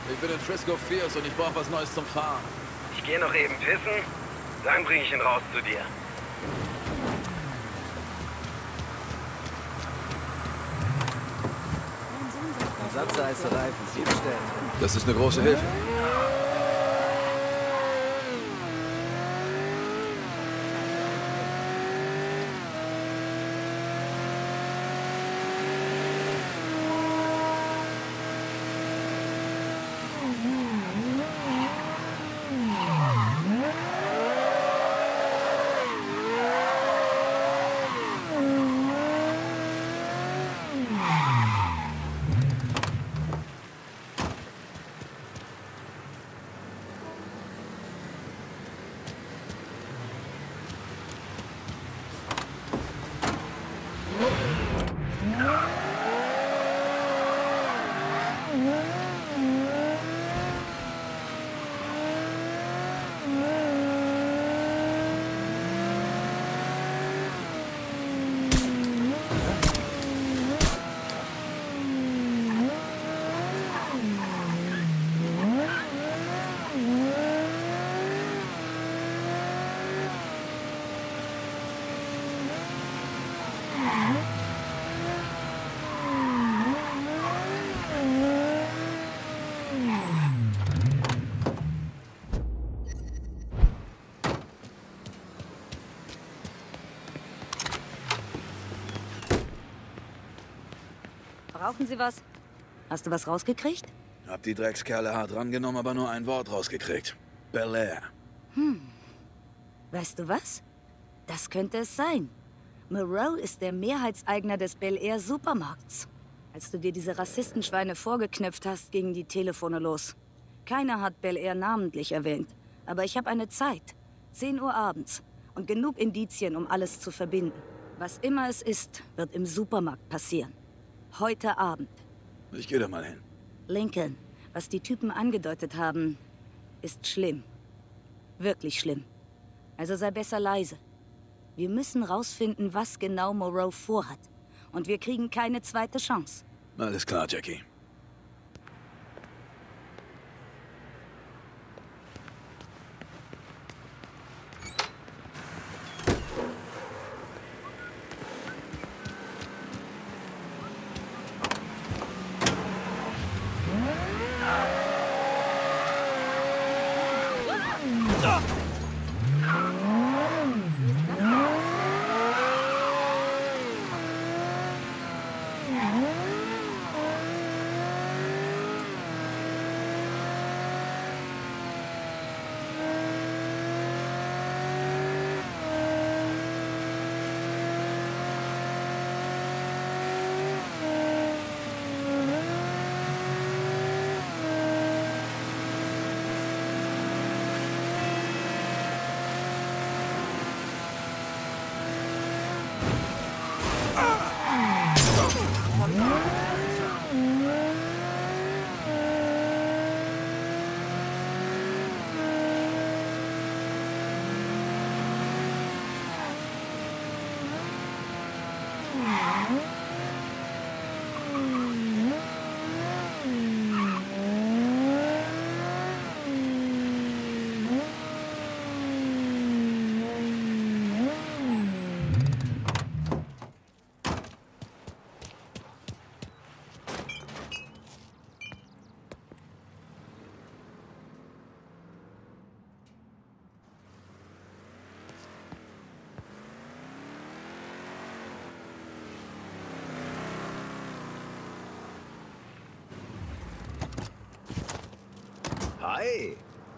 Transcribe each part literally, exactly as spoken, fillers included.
Ich bin in Frisco Fierce und ich brauche was Neues zum Fahren. Ich gehe noch eben pissen, dann bringe ich ihn raus zu dir. Ersatzreifen, Sie bestellen. Das ist eine große Hilfe. Brauchen Sie was? Hast du was rausgekriegt? Hab die Dreckskerle hart rangenommen, aber nur ein Wort rausgekriegt. Bel Air. Hm. Weißt du was? Das könnte es sein. Moreau ist der Mehrheitseigner des Bel Air Supermarkts. Als du dir diese Rassistenschweine vorgeknöpft hast, gingen die Telefone los. Keiner hat Bel Air namentlich erwähnt. Aber ich habe eine Zeit. zehn Uhr abends. Und genug Indizien, um alles zu verbinden. Was immer es ist, wird im Supermarkt passieren. Heute Abend. Ich gehe da mal hin. Lincoln, was die Typen angedeutet haben, ist schlimm. Wirklich schlimm. Also sei besser leise. Wir müssen rausfinden, was genau Moreau vorhat. Und wir kriegen keine zweite Chance. Alles klar, Jackie. Hi.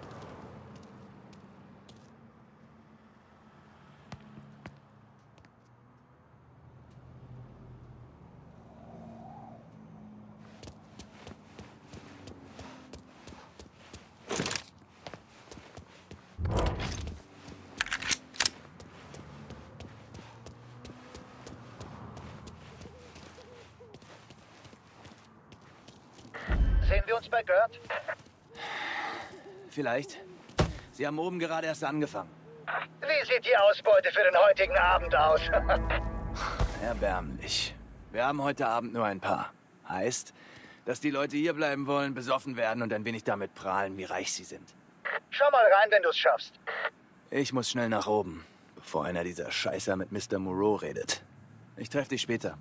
Sehen wir uns bei Gert? Vielleicht. Sie haben oben gerade erst angefangen. Wie sieht die Ausbeute für den heutigen Abend aus? Erbärmlich. Wir haben heute Abend nur ein paar. Heißt, Dass die Leute hier bleiben wollen, besoffen werden und ein wenig damit prahlen, wie reich sie sind. Schau mal rein, wenn du's schaffst. Ich muss schnell nach oben, bevor einer dieser Scheißer mit Mister Moreau redet. Ich treffe dich später.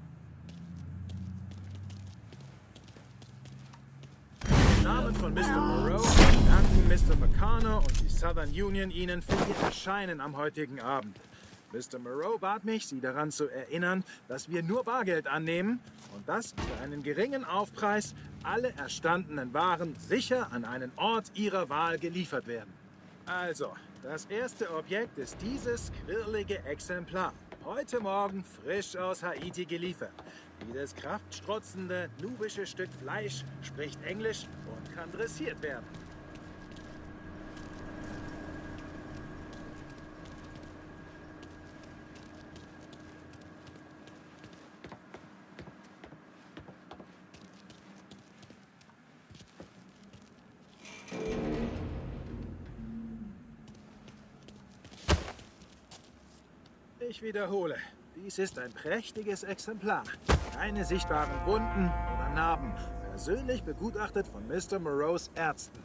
Im Namen von Mister Moreau danken Mister Meccano und die Southern Union Ihnen für Ihr Erscheinen am heutigen Abend. Mister Moreau bat mich, Sie daran zu erinnern, dass wir nur Bargeld annehmen und dass für einen geringen Aufpreis alle erstandenen Waren sicher an einen Ort Ihrer Wahl geliefert werden. Also, das erste Objekt ist dieses quirlige Exemplar. Heute Morgen frisch aus Haiti geliefert. Dieses kraftstrotzende, nubische Stück Fleisch spricht Englisch und kann dressiert werden. Ich wiederhole, dies ist ein prächtiges Exemplar. Keine sichtbaren Wunden oder Narben. Persönlich begutachtet von Mister Moreaus Ärzten.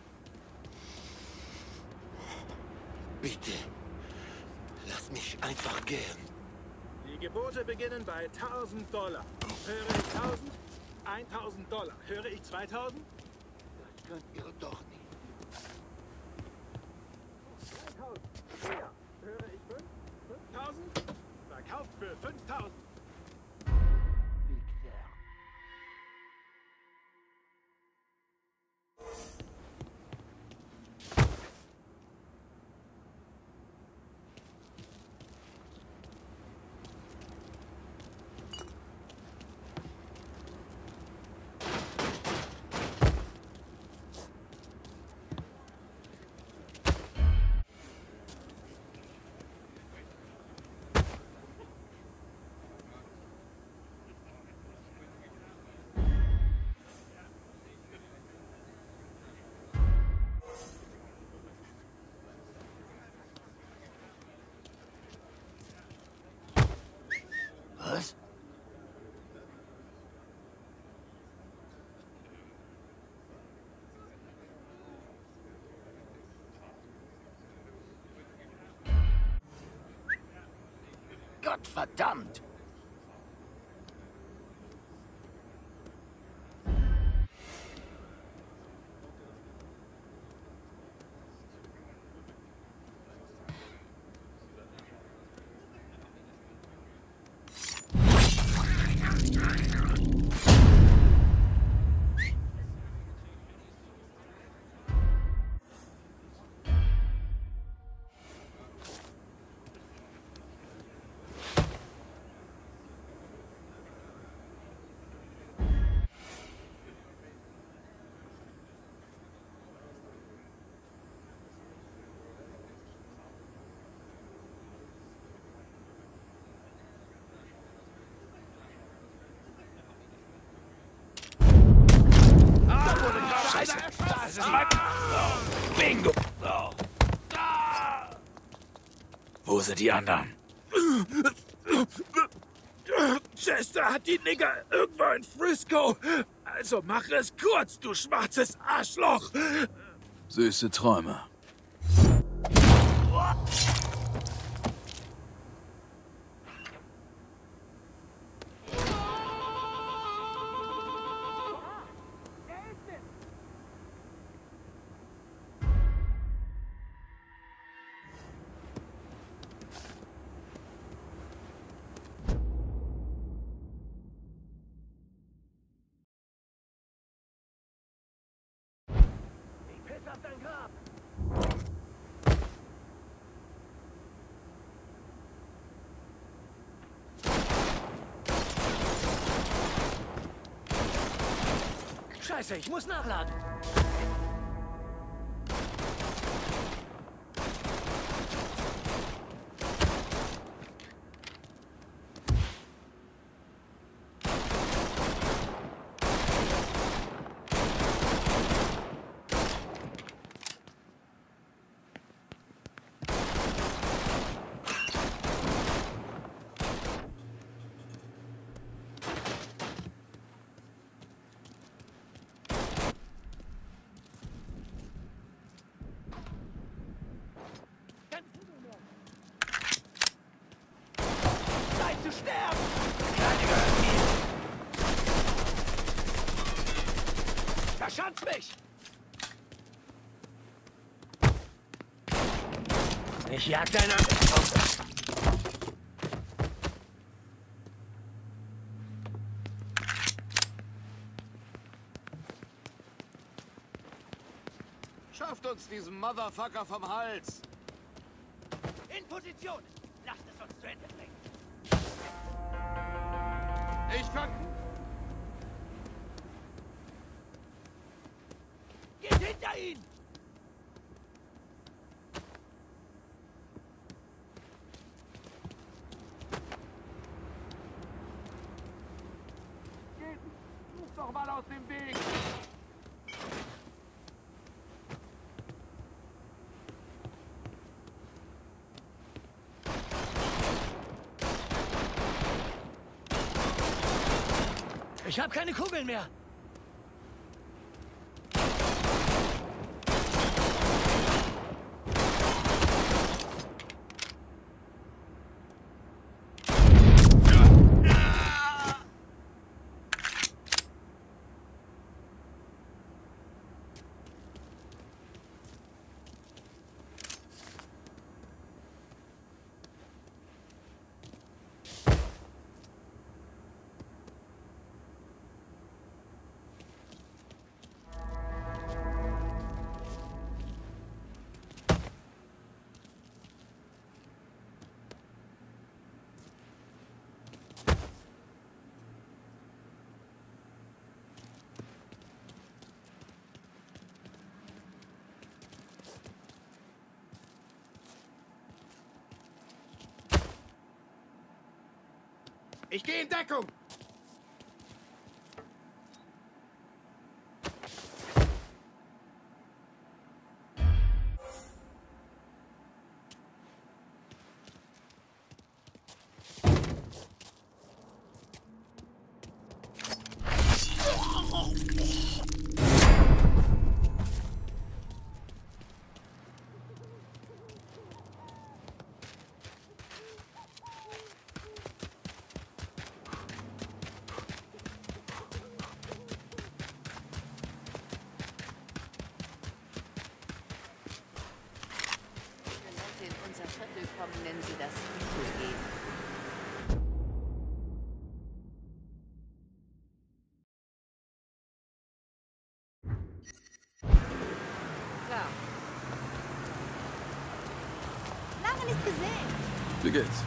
Bitte, lass mich einfach gehen. Die Gebote beginnen bei tausend Dollar. Höre ich tausend? eintausend Dollar. Höre ich zweitausend? Das könnt ihr doch nicht. dreitausend. Ja. Höre ich fünf? fünftausend? Verkauft für fünftausend. Was? Gottverdammt! Scheiße! Das ist mein... Oh. Bingo! Oh. Wo sind die anderen? Chester hat die Nigger irgendwo in Frisco. Also mach es kurz, du schwarzes Arschloch. Süße Träume. Scheiße, ich muss nachladen. zu sterben! Kleine gehört mir. Verschanz mich! Ich jag deinen Angriff. Schafft uns diesen Motherfucker vom Hals! In Position! Lasst es uns zu Ende bringen! Ich kann... Geht hinter ihn! Ruf doch mal aus dem Weg! Ich habe keine Kugeln mehr! Ich gehe in Deckung! In unser Viertel kommen, nennen sie das Mittelgehen. Klar. Lange nicht gesehen. Wie geht's?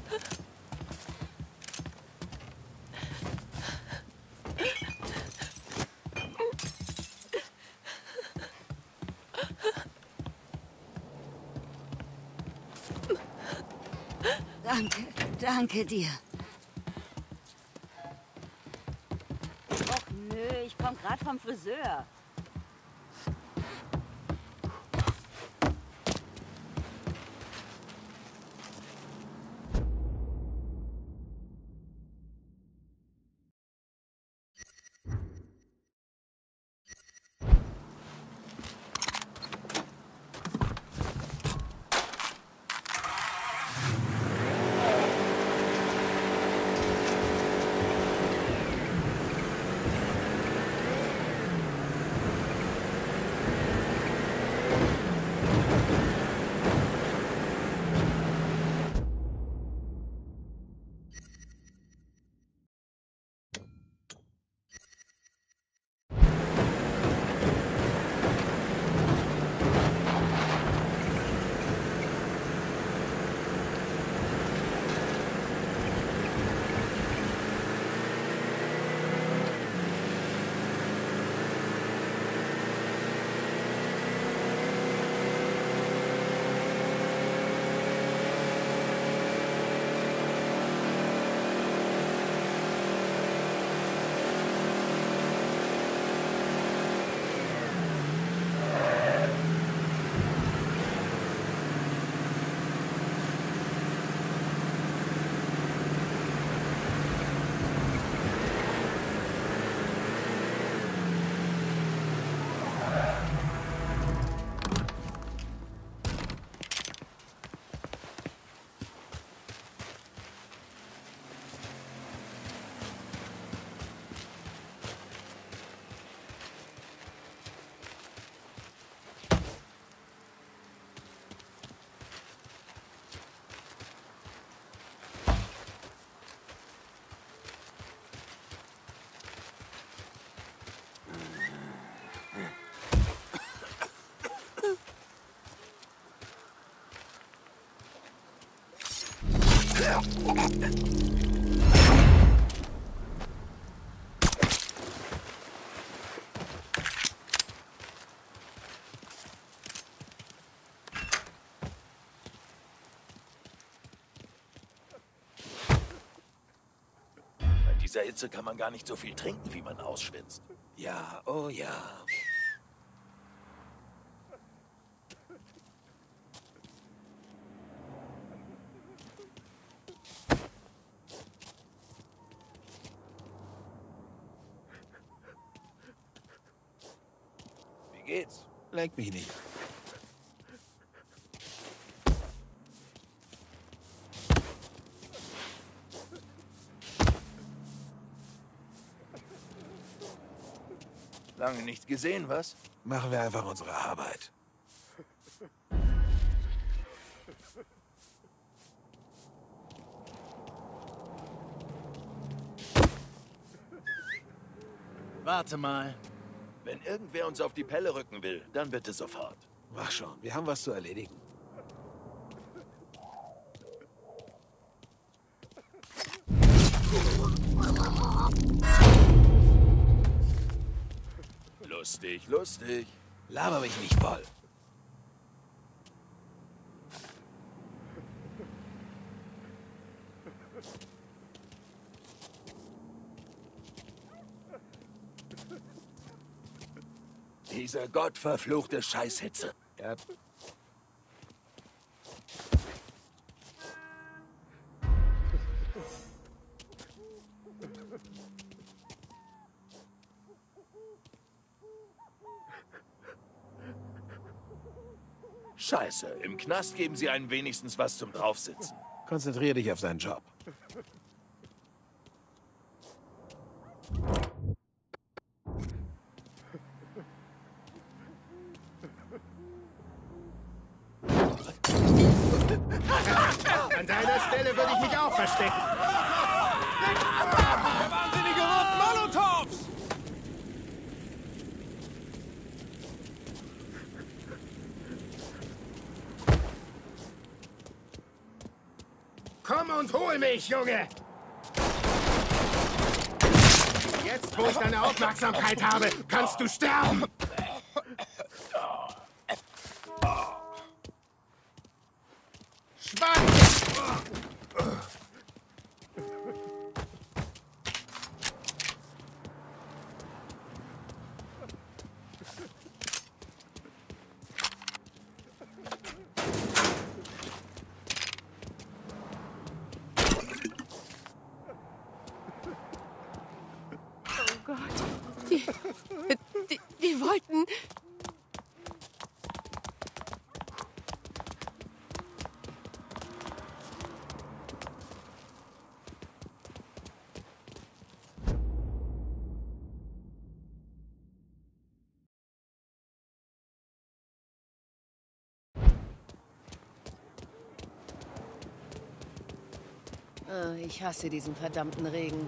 Danke, danke dir. Och nö, ich komm grad vom Friseur. Bei dieser Hitze kann man gar nicht so viel trinken, wie man ausschwitzt. Ja, oh ja. Wie geht's? Leck mich nicht. Lange nicht gesehen, was? Machen wir einfach unsere Arbeit. Warte mal. Wenn irgendwer uns auf die Pelle rücken will, dann bitte sofort. Mach schon, wir haben was zu erledigen. Lustig, lustig. Laber mich nicht voll. Diese gottverfluchte Scheißhitze. Ja. Scheiße, im Knast geben sie einem wenigstens was zum Draufsitzen. Konzentrier dich auf deinen Job. An deiner Stelle würde ich mich auch verstecken. Wahnsinnige roten Molotovs! Komm und hol mich, Junge! Jetzt, wo ich deine Aufmerksamkeit habe, kannst du sterben! Schwanz! Oh Gott. Die, die, die wollten... Oh, ich hasse diesen verdammten Regen.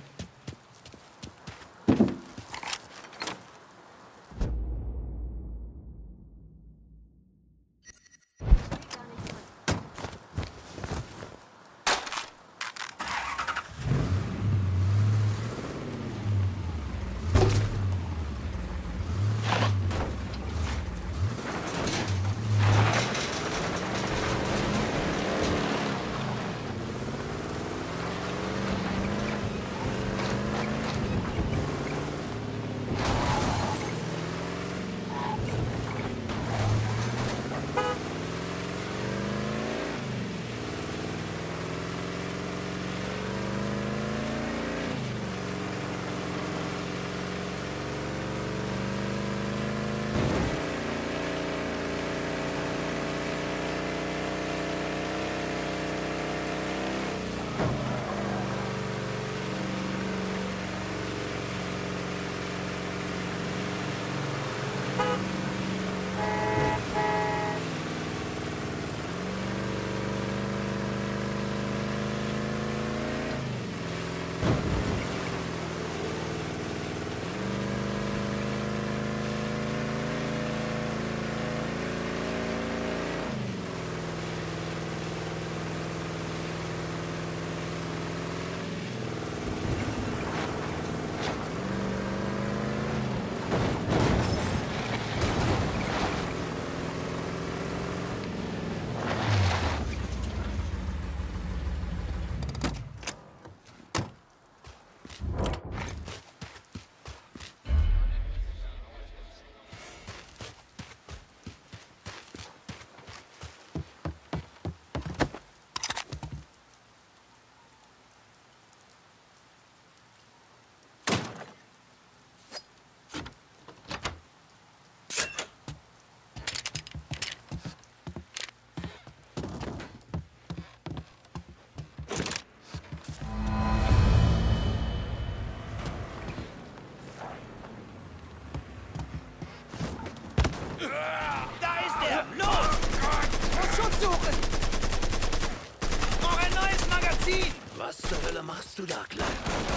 Was zur Hölle machst du da, Kleiner?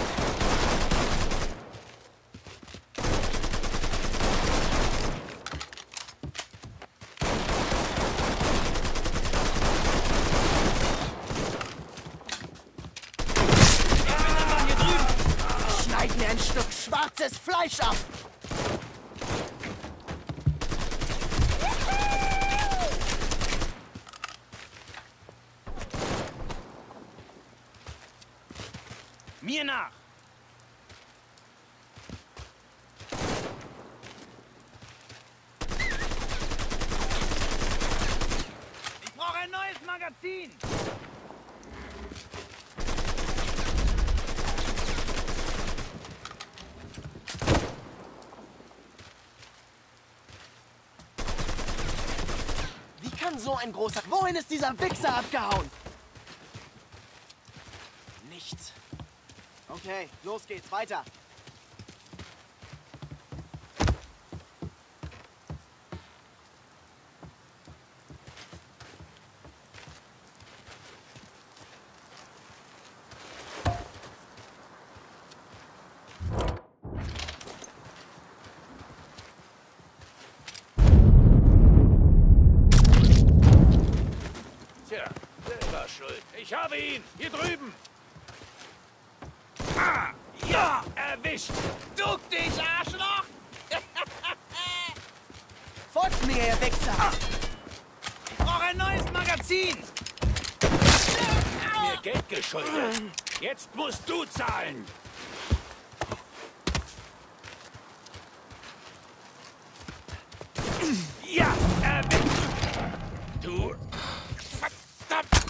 Schneid mir ein Stück schwarzes Fleisch ab! Mir nach! Ich brauche ein neues Magazin! Wie kann so ein großer... Wohin ist dieser Wichser abgehauen? Nichts. Okay, los geht's, weiter. Tja, Selber schuld. Ich habe ihn. Hier drüben. Ah, ja, erwischt. Duck dich, Arschloch! Folgt mir, ihr Wichser! Ich brauche ein neues Magazin! Mir Geld geschuldet. Jetzt musst du zahlen. Ja, erwischt. Du... Verdammt.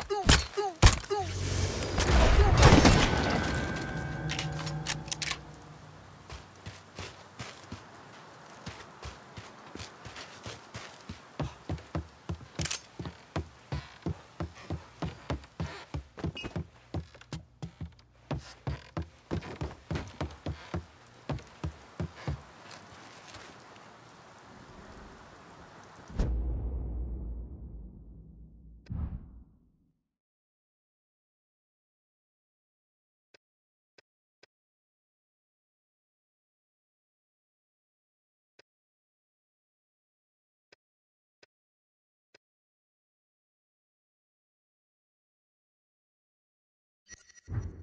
You